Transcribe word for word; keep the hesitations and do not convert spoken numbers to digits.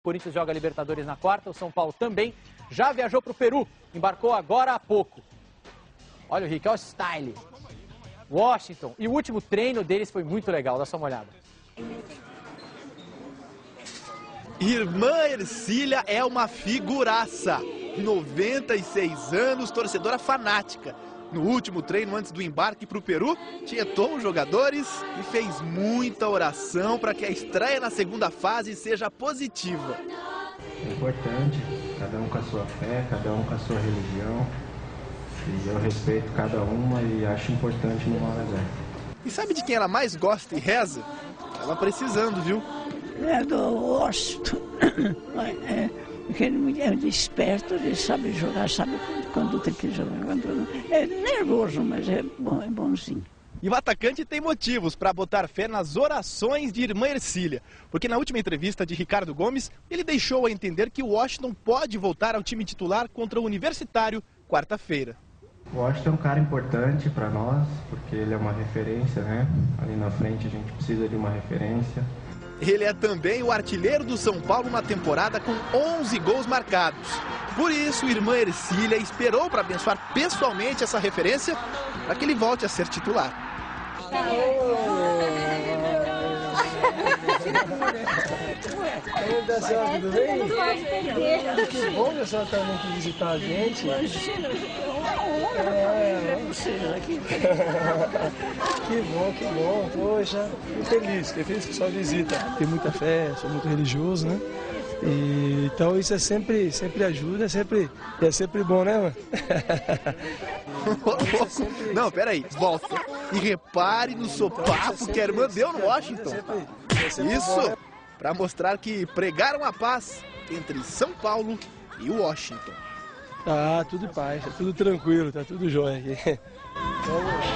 Corinthians joga Libertadores na quarta, o São Paulo também. Já viajou para o Peru, embarcou agora há pouco. Olha o Rick, olha o style. Washington. E o último treino deles foi muito legal, dá só uma olhada. Irmã Ercília é uma figuraça. noventa e seis anos, torcedora fanática. No último treino antes do embarque para o Peru, tietou os jogadores e fez muita oração para que a estreia na segunda fase seja positiva. É importante, cada um com a sua fé, cada um com a sua religião. E eu respeito cada uma e acho importante numa hora dessa. E sabe de quem ela mais gosta e reza? Ela precisando, viu? É do Washington. É, ele é esperto, ele sabe jogar, sabe quando tem que jogar. Quando... É nervoso, mas é, bom, é bonzinho. E o atacante tem motivos para botar fé nas orações de irmã Ercília. Porque na última entrevista de Ricardo Gomes, ele deixou a entender que o Washington pode voltar ao time titular contra o Universitário quarta-feira. O Washington é um cara importante para nós, porque ele é uma referência, né? Ali na frente a gente precisa de uma referência. Ele é também o artilheiro do São Paulo na temporada com onze gols marcados. Por isso, irmã Ercília esperou para abençoar pessoalmente essa referência para que ele volte a ser titular. Oi, da senhora, tudo bem? Que bom que a senhora está vindo aqui visitar a gente. É, que bom, que bom. Poxa, fico feliz, fiquei feliz com a sua visita. Tenho muita fé, sou muito religioso, né? E, então isso é sempre, sempre ajuda, é sempre, é sempre bom, né, mano? Não, peraí, volta. E repare no sopapo que a irmã deu no Washington. Isso, para mostrar que pregaram a paz entre São Paulo e Washington. Tá tudo em paz, tá tudo tranquilo, tá tudo jóia aqui. Vamos.